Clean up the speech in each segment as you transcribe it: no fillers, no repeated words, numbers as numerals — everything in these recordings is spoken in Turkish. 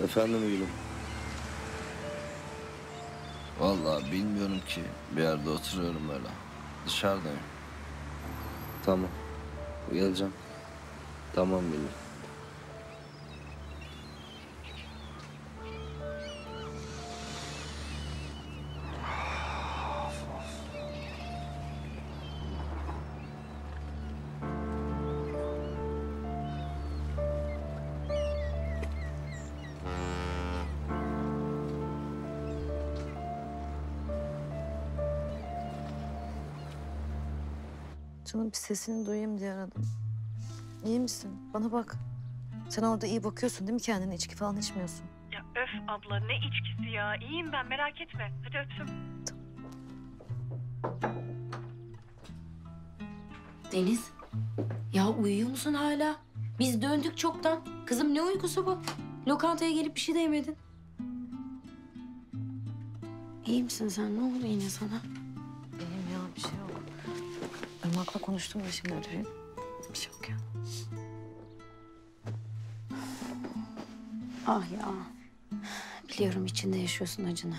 Efendim gülüm. Vallahi bilmiyorum ki. Bir yerde oturuyorum böyle. Dışarıdayım. Tamam. Geleceğim. Tamam gülüm. Canım bir sesini duyayım diye aradım. İyi misin? Bana bak. Sen orada iyi bakıyorsun değil mi kendine? İçki falan içmiyorsun. Ya öf abla ne içkisi ya. İyiyim ben merak etme. Hadi öptüm. Deniz, ya uyuyor musun hala? Biz döndük çoktan. Kızım ne uykusu bu? Lokantaya gelip bir şey de yemedin. İyi misin sen? Ne oldu yine sana? İyiyim ya bir şey yok. Irmak'la konuştum da şimdi arayayım. Bir şey yok ya. Ah ya. Biliyorum içinde yaşıyorsun acını.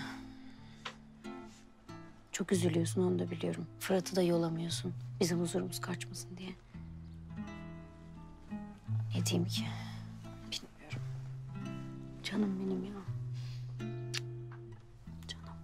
Çok üzülüyorsun onu da biliyorum. Fırat'ı da yolamıyorsun. Bizim huzurumuz kaçmasın diye. Ne diyeyim ki? Bilmiyorum. Canım benim ya. Canım.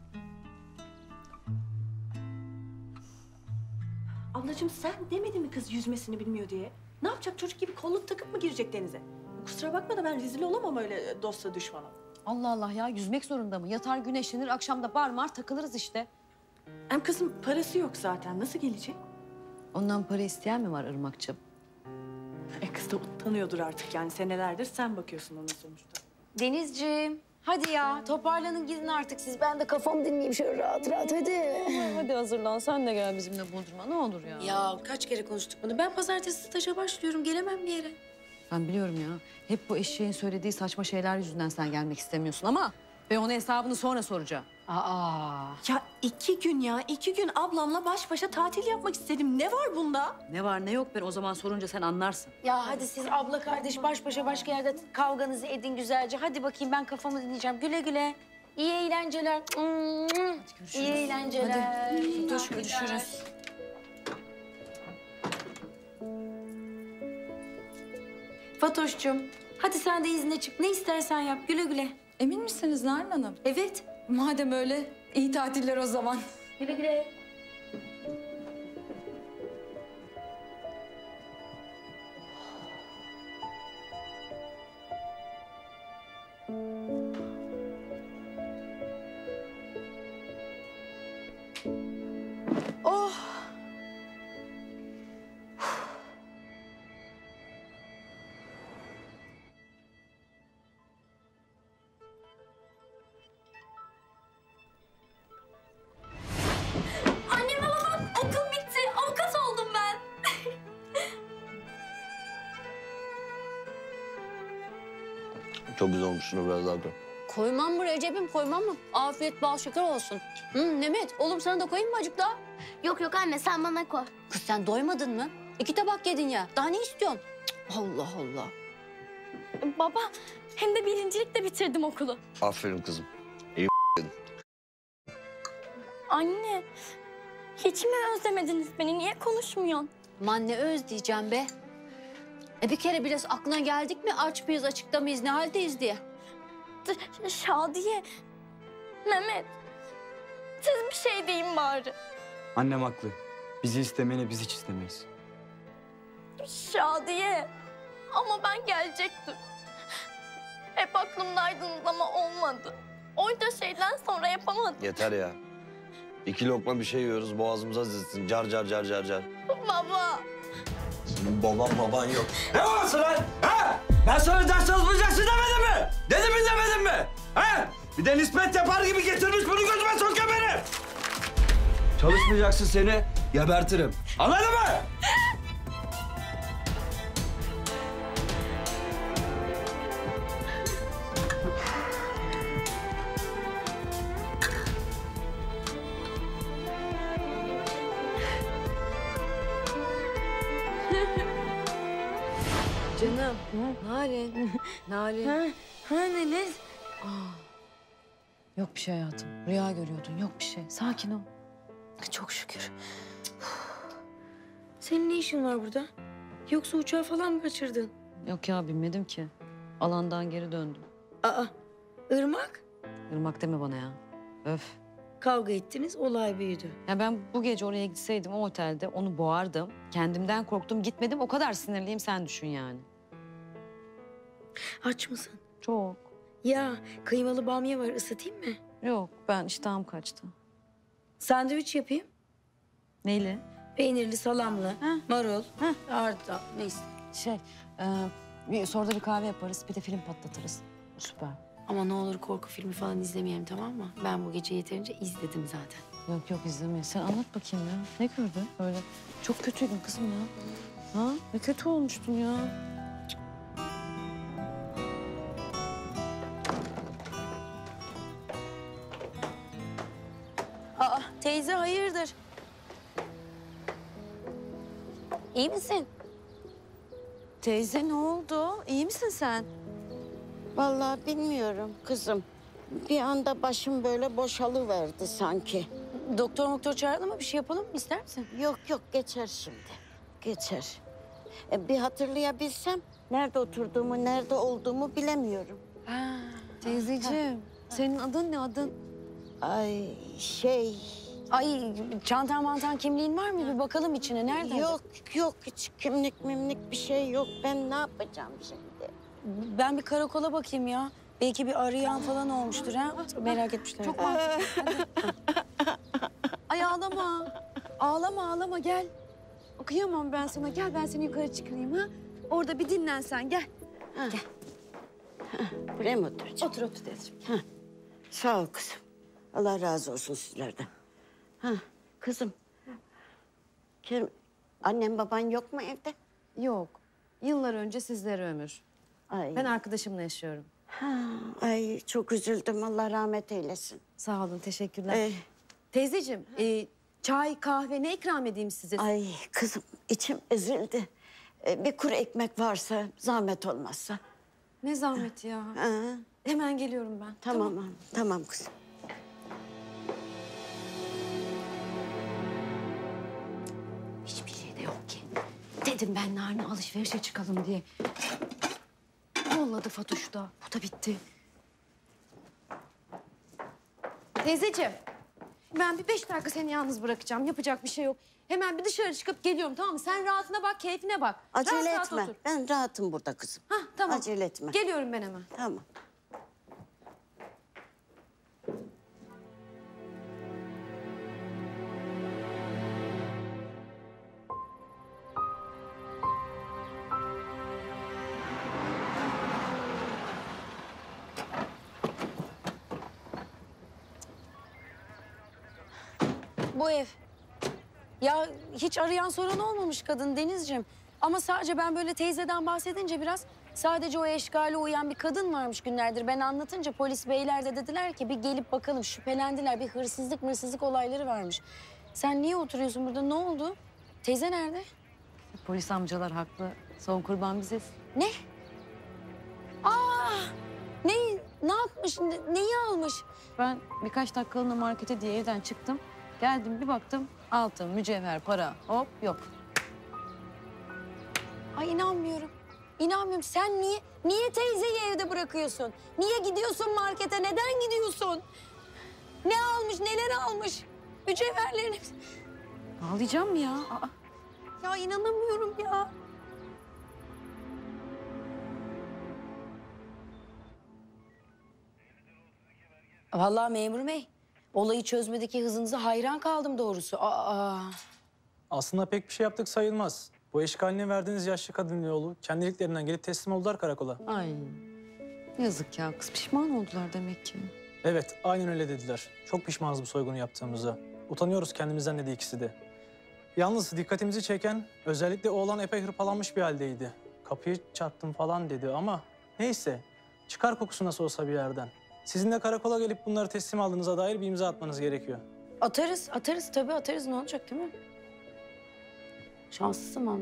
Ablacığım sen demedin mi kız yüzmesini bilmiyor diye? Ne yapacak çocuk gibi kolluk takıp mı girecek denize? Kusura bakma da ben rezil olamam öyle dosta düşmana. Allah Allah ya yüzmek zorunda mı? Yatar güneşlenir akşamda bar mar takılırız işte. Hem kızım parası yok zaten nasıl gelecek? Ondan para isteyen mi var Irmak'cığım? Kız da utanıyordur artık yani senelerdir sen bakıyorsun ona sonuçta. Denizciğim, hadi ya toparlanın gidin artık siz. Ben de kafamı dinleyeyim şöyle rahat rahat hadi. Hadi hazırlan sen de gel bizimle Bodrum'a ne olur ya. Ya kaç kere konuştuk bunu. Ben pazartesi staja başlıyorum. Gelemem bir yere. Ben biliyorum ya. Hep bu eşeğin söylediği saçma şeyler yüzünden sen gelmek istemiyorsun ama ben ona hesabını sonra soracağım. Aa. Ya 2 gün ya 2 gün ablamla baş başa tatil yapmak istedim. Ne var bunda? Ne var ne yok ben o zaman sorunca sen anlarsın. Ya hadi siz abla kardeş baş başa başka yerde kavganızı edin güzelce. Hadi bakayım ben kafamı dinleyeceğim. Güle güle. İyi eğlenceler. İyi eğlenceler. Hadi. Görüşürüz. Fatoş'cum hadi sen de izne çık. Ne istersen yap. Güle güle. Emin misiniz Narin Hanım? Evet. Madem öyle iyi tatiller o zaman. Güle güle. Oh! Annem babam okul bitti. Avukat oldum ben. Çok güzel olmuş, şunu biraz daha koy. Koymam mı Recep'im koymam mı? Afiyet bal şeker olsun. Mehmet oğlum sana da koyayım mı acık daha? Yok yok anne sen bana koy. Kız sen doymadın mı? 2 tabak yedin ya. Daha ne istiyorsun? Cık, Allah Allah. Baba hem de birincilikle bitirdim okulu. Aferin kızım. Anne hiç mi özlemediniz beni? Niye konuşmuyorsun? Aman ne özleyeceğim be. Bir kere biraz aklına geldik mi aç mıyız açıkta mıyız ne haldeyiz diye. Şadiye, Mehmet siz bir şey deyin bari. Annem haklı. Bizi istemeyene biz hiç istemeyiz. Şadiye ama ben gelecektim. Hep aklımdaydınız ama olmadı. Onca şeyden sonra yapamadım. Yeter ya. 2 lokma bir şey yiyoruz, boğazımıza dizilsin. Car car car car car. Baba. Senin baban yok. Ne babası lan? Ha? Ben sana ders çalışmayacaksın demedim mi? Dedim mi demedim mi? Ha? Bir de nispet yapar gibi getirmiş bunu gözüme sokuyor beni. Çalışmayacaksın seni gebertirim. Anladın mı? Canım. Narin. Narin. Ha Deniz. Yok bir şey hayatım. Rüya görüyordun. Yok bir şey. Sakin ol. Çok şükür. Senin ne işin var burada? Yoksa uçağı falan mı kaçırdın? Yok ya binmedim ki. Alandan geri döndüm. Aa, Irmak. Irmak deme bana ya. Öf. Kavga ettiniz, olay büyüdü. Ya ben bu gece oraya gitseydim o otelde onu boğardım. Kendimden korktum gitmedim. O kadar sinirliyim sen düşün yani. Aç mısın? Çok. Ya kıymalı bamya var, ısıtayım mı? Yok ben iştahım kaçtı. Sandviç yapayım. Neyle? Peynirli, salamlı, marul, arda, neyse. Sonra da bir kahve yaparız. Bir de film patlatırız. Süper. Ama ne olur korku filmi falan izlemeyelim, tamam mı? Ben bu gece yeterince izledim zaten. Yok izlemeyiz. Sen anlat bakayım ya. Ne gördün öyle? Çok kötüydün kızım ya. Ha? Ne kötü olmuştun ya. Aa, teyze hayırdır? İyi misin? Teyze ne oldu? İyi misin sen? Vallahi bilmiyorum kızım. Bir anda başım böyle boşalıverdi sanki. Doktor çağıralım mı? Bir şey yapalım mı? İster misin? Yok geçer şimdi. Geçer. Bir hatırlayabilsem nerede oturduğumu, nerede olduğumu bilemiyorum. Teyzeciğim, senin adın ne adın? Ay Ay çantan mantan kimliğin var mı? Bir bakalım içine. Nerede? yok hiç kimlik bir şey yok. Ben ne yapacağım şimdi? Ben bir karakola bakayım ya. Belki bir arayan falan olmuştur ha. Merak etmişler. Çok mantıklı. Ay ağlama. Ağlama gel. Kıyamam ben sana. Gel ben seni yukarı çıkarayım ha. Orada bir dinlen sen gel. Gel. Buraya mı oturacağım? Otur teyzeciğim. Sağ ol kızım. Allah razı olsun sizlerden. Kızım. Annem baban yok mu evde? Yok. Yıllar önce sizlere ömür. Ay. Ben arkadaşımla yaşıyorum. Ay çok üzüldüm. Allah rahmet eylesin. Sağ olun, teşekkürler. Teyzeciğim, çay, kahve ne ikram edeyim size? Ay kızım içim ezildi. Bir kuru ekmek varsa zahmet olmazsa. Ne zahmet ya. Hemen geliyorum ben. Tamam kızım. Hiçbir şey de yok ki. Dedim ben Narin'e alışverişe çıkalım diye. Yolladı Fatoş da. Bu da bitti. Teyzeciğim, ben bir 5 dakika seni yalnız bırakacağım. Yapacak bir şey yok. Hemen bir dışarı çıkıp geliyorum, tamam mı? Sen rahatına bak, keyfine bak. Acele Rahat etme. otur. Ben rahatım burada kızım. Tamam. Acele etme. Geliyorum ben hemen. Tamam. Bu ev. Ya hiç arayan soran olmamış kadın Denizciğim. Ama sadece ben böyle teyzeden bahsedince biraz sadece o eşkale uyan bir kadın varmış günlerdir. Ben anlatınca polis beyler de dediler ki bir gelip bakalım, şüphelendiler. Bir hırsızlık olayları varmış. Sen niye oturuyorsun burada? Ne oldu? Teyze nerede? Polis amcalar haklı. Son kurban biziz. Ne? Aa! Ne yapmış? Neyi almış? Ben birkaç dakikalığına markete diye evden çıktım. Geldim bir baktım altın, mücevher, para hop yok. Ay inanmıyorum. İnanmıyorum. Sen niye teyzeyi evde bırakıyorsun? Niye gidiyorsun markete? Neden gidiyorsun? Ne almış, neler almış? Mücevherlerin hepsi. Ağlayacağım mı ya? Ya inanamıyorum ya. Vallahi memur bey, olayı çözmedeki hızınıza hayran kaldım doğrusu. Aslında pek bir şey yaptık sayılmaz. Bu eşkaline verdiğiniz yaşlı kadın yolu kendiliklerinden gelip teslim oldular karakola. Ay yazık ya kız pişman oldular demek ki. Evet, aynen öyle dediler. Çok pişmanız bu soygunu yaptığımıza. Utanıyoruz kendimizden dedi ikisi de. Yalnız dikkatimizi çeken özellikle oğlan epey hırpalanmış bir haldeydi. Kapıyı çarptım falan dedi ama neyse. Çıkar kokusu nasıl olsa bir yerden. Sizin de karakola gelip bunları teslim aldığınıza dair bir imza atmanız gerekiyor. Atarız tabii atarız. Ne olacak değil mi? Şanslısın valla.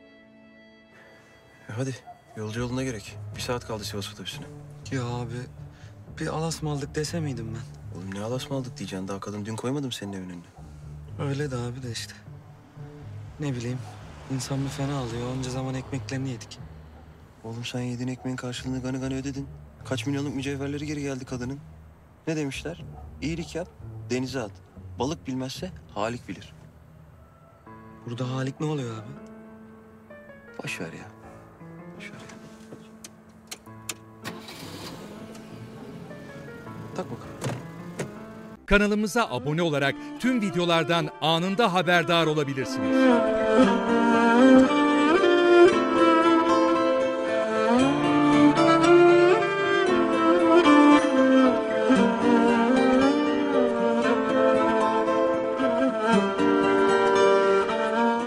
Hadi yolcu yoluna gerek. 1 saat kaldı Sivas otobüsüne. Ya abi bir alasmaldık dese miydim ben? Oğlum ne alasmaldık diyeceksin. Daha kadın dün koymadım senin evin önüne. Öyle de abi de işte. Ne bileyim, insan bir fena alıyor. Onca zaman ekmeklerini yedik. Oğlum sen yediğin ekmeğin karşılığını gani gani ödedin. Kaç milyonluk mücevherleri geri geldi kadının. Ne demişler? İyilik yap, denize at. Balık bilmezse Halik bilir. Burada Halik ne oluyor abi? Boş ver ya. Boş ver ya. Tak bakalım. Kanalımıza abone olarak tüm videolardan anında haberdar olabilirsiniz.